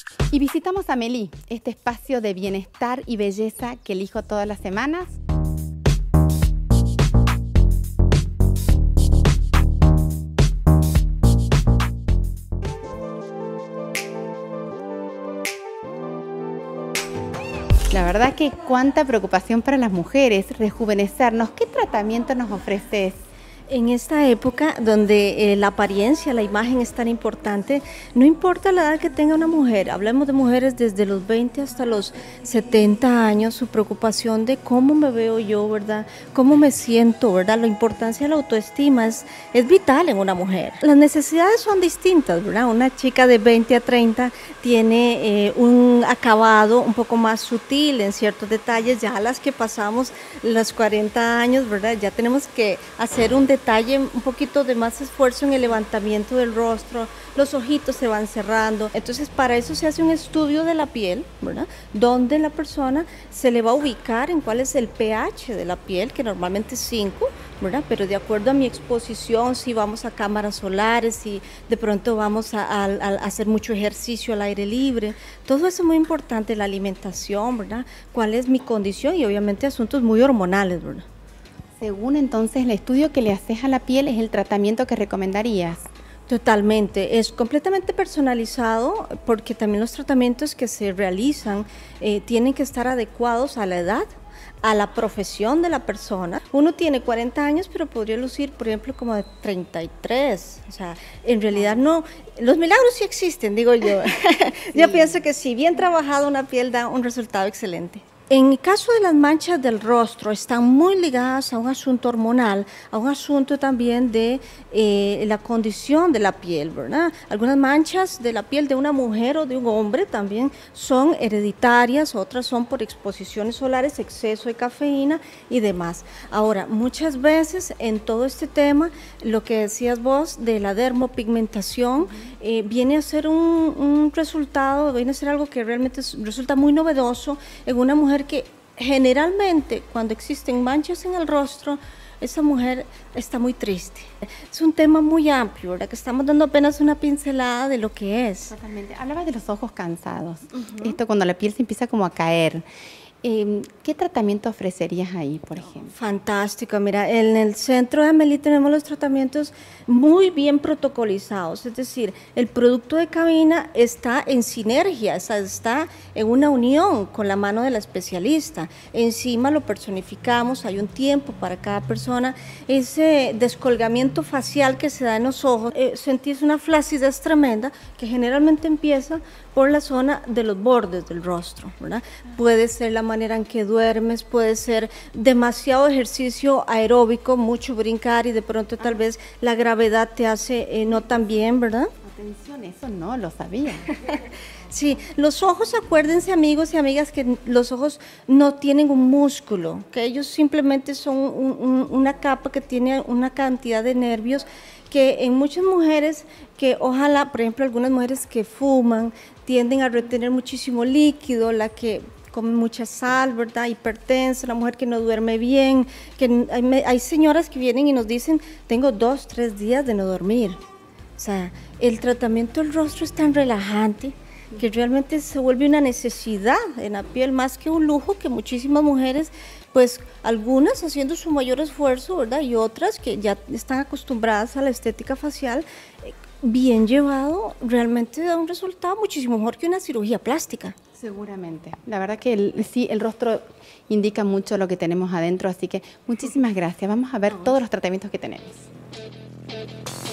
Y visitamos Amélie, este espacio de bienestar y belleza que elijo todas las semanas. La verdad que cuánta preocupación para las mujeres, rejuvenecernos. ¿Qué tratamiento nos ofreces? En esta época donde la apariencia, la imagen es tan importante, no importa la edad que tenga una mujer, hablemos de mujeres desde los 20 hasta los 70 años, su preocupación de cómo me veo yo, ¿verdad? Cómo me siento, ¿verdad? La importancia de la autoestima es vital en una mujer. Las necesidades son distintas, ¿verdad? Una chica de 20 a 30 tiene un acabado un poco más sutil en ciertos detalles, ya las que pasamos los 40 años, ¿verdad? Ya tenemos que hacer un detalle, un poquito de más esfuerzo en el levantamiento del rostro, los ojitos se van cerrando, entonces para eso se hace un estudio de la piel, ¿verdad? Donde la persona se le va a ubicar en cuál es el pH de la piel, que normalmente es 5, ¿verdad? Pero de acuerdo a mi exposición, si vamos a cámaras solares, si de pronto vamos a hacer mucho ejercicio al aire libre, todo eso es muy importante, la alimentación, ¿verdad? Cuál es mi condición y obviamente asuntos muy hormonales, ¿verdad? Según entonces el estudio que le haces a la piel es el tratamiento que recomendarías. Totalmente, es completamente personalizado porque también los tratamientos que se realizan tienen que estar adecuados a la edad, a la profesión de la persona. Uno tiene 40 años, pero podría lucir, por ejemplo, como de 33. O sea, en realidad no, los milagros sí existen, digo yo. Sí. Yo pienso que si bien trabajado una piel da un resultado excelente. En el caso de las manchas del rostro, están muy ligadas a un asunto hormonal, a un asunto también de la condición de la piel, ¿verdad? Algunas manchas de la piel de una mujer o de un hombre también son hereditarias, otras son por exposiciones solares, exceso de cafeína y demás. Ahora, muchas veces en todo este tema, lo que decías vos de la dermopigmentación, viene a ser un resultado, viene a ser algo que realmente resulta muy novedoso en una mujer que generalmente cuando existen manchas en el rostro, esa mujer está muy triste. Es un tema muy amplio, ¿verdad? Que estamos dando apenas una pincelada de lo que es. Totalmente. Hablabas de los ojos cansados. Esto cuando la piel se empieza como a caer. ¿Qué tratamiento ofrecerías ahí, por ejemplo? Fantástico, mira, en el centro de Amélie tenemos los tratamientos muy bien protocolizados, es decir, el producto de cabina está en sinergia, está en una unión con la mano de la especialista, encima lo personificamos, hay un tiempo para cada persona, ese descolgamiento facial que se da en los ojos, sentís una flacidez tremenda que generalmente empieza por la zona de los bordes del rostro, ¿verdad? Puede ser la manera en que duermes, puede ser demasiado ejercicio aeróbico, mucho brincar y de pronto tal vez la gravedad te hace no tan bien, ¿verdad? Atención, eso no lo sabía. Sí, los ojos, acuérdense amigos y amigas que los ojos no tienen un músculo, que ellos simplemente son una capa que tiene una cantidad de nervios que en muchas mujeres que ojalá, por ejemplo, algunas mujeres que fuman tienden a retener muchísimo líquido, la que come mucha sal, ¿verdad? Hipertensa, la mujer que no duerme bien, que hay señoras que vienen y nos dicen, tengo 2, 3 días de no dormir. O sea, el tratamiento del rostro es tan relajante que realmente se vuelve una necesidad en la piel más que un lujo que muchísimas mujeres, pues algunas haciendo su mayor esfuerzo, ¿verdad? Y otras que ya están acostumbradas a la estética facial, bien llevado, realmente da un resultado muchísimo mejor que una cirugía plástica. Seguramente. La verdad que sí, el rostro indica mucho lo que tenemos adentro, así que muchísimas gracias. Vamos a ver todos los tratamientos que tenemos.